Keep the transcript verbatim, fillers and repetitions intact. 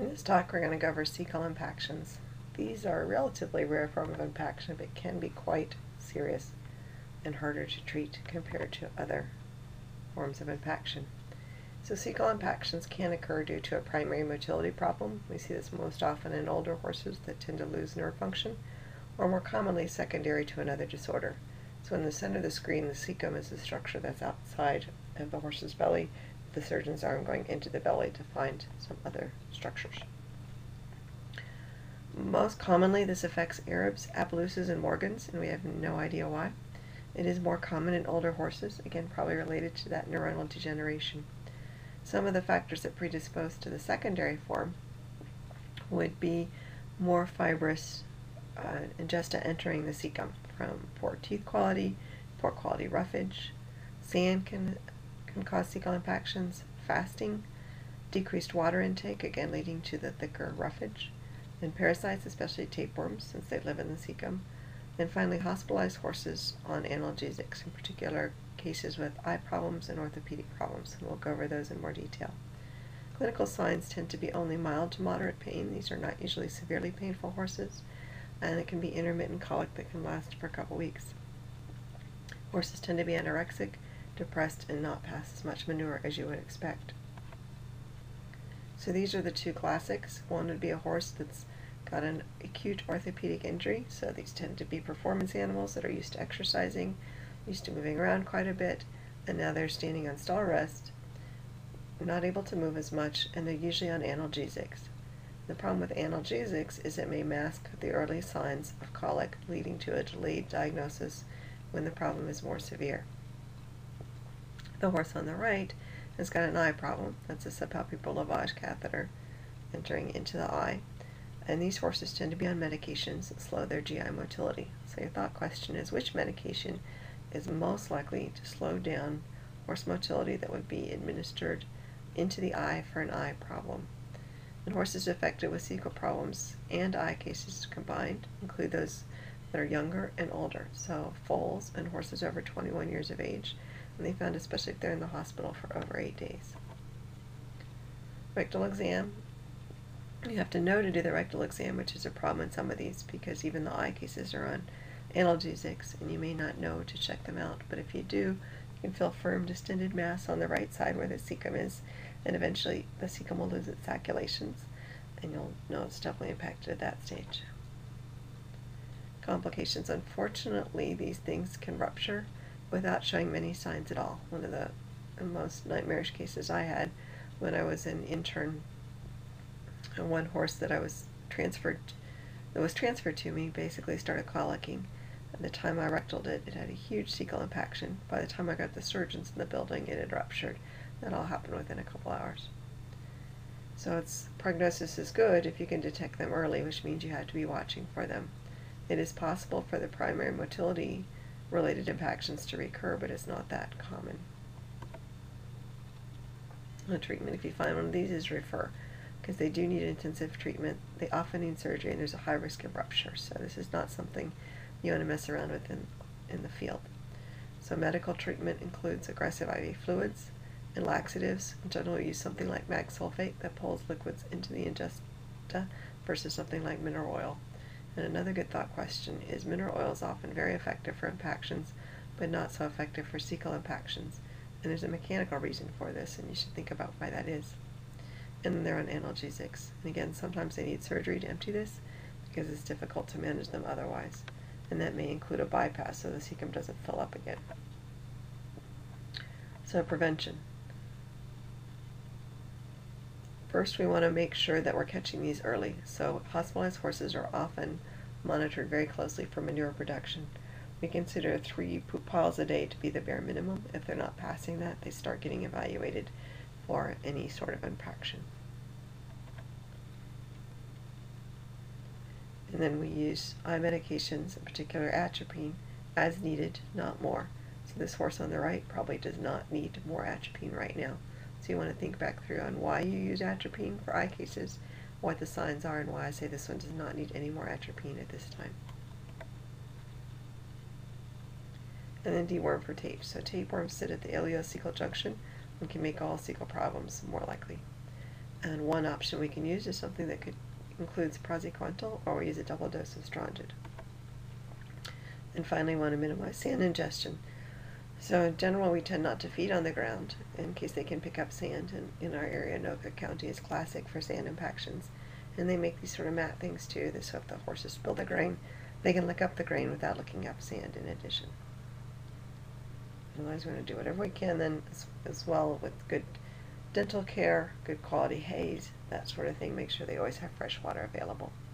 In this talk, we're going to go over cecal impactions. These are a relatively rare form of impaction, but can be quite serious and harder to treat compared to other forms of impaction. So cecal impactions can occur due to a primary motility problem. We see this most often in older horses that tend to lose nerve function, or more commonly secondary to another disorder. So in the center of the screen, the cecum is the structure that's outside of the horse's belly, with the surgeon's arm going into the belly to find some other structures. Most commonly, this affects Arabs, Appaloosas, and Morgans, and we have no idea why. It is more common in older horses, again probably related to that neuronal degeneration. Some of the factors that predispose to the secondary form would be more fibrous uh, ingesta entering the cecum, from poor teeth quality, poor quality roughage. Sand can, can cause cecal impactions, fasting, decreased water intake, again leading to the thicker roughage, and parasites, especially tapeworms, since they live in the cecum, and finally hospitalized horses on analgesics, in particular cases with eye problems and orthopedic problems, and we'll go over those in more detail. Clinical signs tend to be only mild to moderate pain. These are not usually severely painful horses, and it can be intermittent colic that can last for a couple weeks. Horses tend to be anorexic, depressed, and not pass as much manure as you would expect. So these are the two classics. One would be a horse that's got an acute orthopedic injury, so these tend to be performance animals that are used to exercising, used to moving around quite a bit, and now they're standing on stall rest, not able to move as much, and they're usually on analgesics. The problem with analgesics is it may mask the early signs of colic, leading to a delayed diagnosis when the problem is more severe. The horse on the right has got an eye problem. That's a subpalpebral lavage catheter entering into the eye. And these horses tend to be on medications that slow their G I motility. So your thought question is, which medication is most likely to slow down horse motility that would be administered into the eye for an eye problem? And horses affected with cecal problems and eye cases combined include those that are younger and older, so foals and horses over twenty-one years of age, and they found especially if they're in the hospital for over eight days. Rectal exam. You have to know to do the rectal exam, which is a problem in some of these because even the eye cases are on analgesics, and you may not know to check them out. But if you do, you can feel firm distended mass on the right side where the cecum is, and eventually the cecum will lose its saculations, and you'll know it's definitely impacted at that stage. Complications. Unfortunately, these things can rupture without showing many signs at all. One of the most nightmarish cases I had when I was an intern, and one horse that I was transferred, that was transferred to me, basically started colicking. At the time I rectaled it, it had a huge cecal impaction. By the time I got the surgeons in the building, it had ruptured. That all happened within a couple hours. So its prognosis is good if you can detect them early, which means you have to be watching for them. It is possible for the primary motility related impactions to recur, but it's not that common. The treatment, if you find one of these, is refer, because they do need intensive treatment. They often need surgery, and there's a high risk of rupture, so this is not something you want to mess around with in, in the field. So medical treatment includes aggressive I V fluids and laxatives. In general, we use something like mag sulfate that pulls liquids into the ingesta versus something like mineral oil. And another good thought question is, mineral oil is often very effective for impactions, but not so effective for cecal impactions. And there's a mechanical reason for this, and you should think about why that is. And then they're on analgesics. And again, sometimes they need surgery to empty this because it's difficult to manage them otherwise. And that may include a bypass so the cecum doesn't fill up again. So prevention. First, we want to make sure that we're catching these early. So hospitalized horses are often monitored very closely for manure production. We consider three poop piles a day to be the bare minimum. If they're not passing that, they start getting evaluated for any sort of impaction. And then we use eye medications, in particular atropine, as needed, not more. So this horse on the right probably does not need more atropine right now. So you want to think back through on why you use atropine for eye cases, what the signs are, and why I say this one does not need any more atropine at this time. And then deworm for tape. So tapeworms sit at the ileocecal junction and can make all cecal problems more likely. And one option we can use is something that could includes praziquantel, or we use a double dose of Strongid. And finally, we want to minimize sand ingestion. So in general, we tend not to feed on the ground in case they can pick up sand. And in our area, Anoka County is classic for sand impactions. And they make these sort of mat things too, so if the horses spill the grain, they can lick up the grain without licking up sand in addition. Otherwise, we're going to do whatever we can then as, as well with good dental care, good quality hays, that sort of thing. Make sure they always have fresh water available.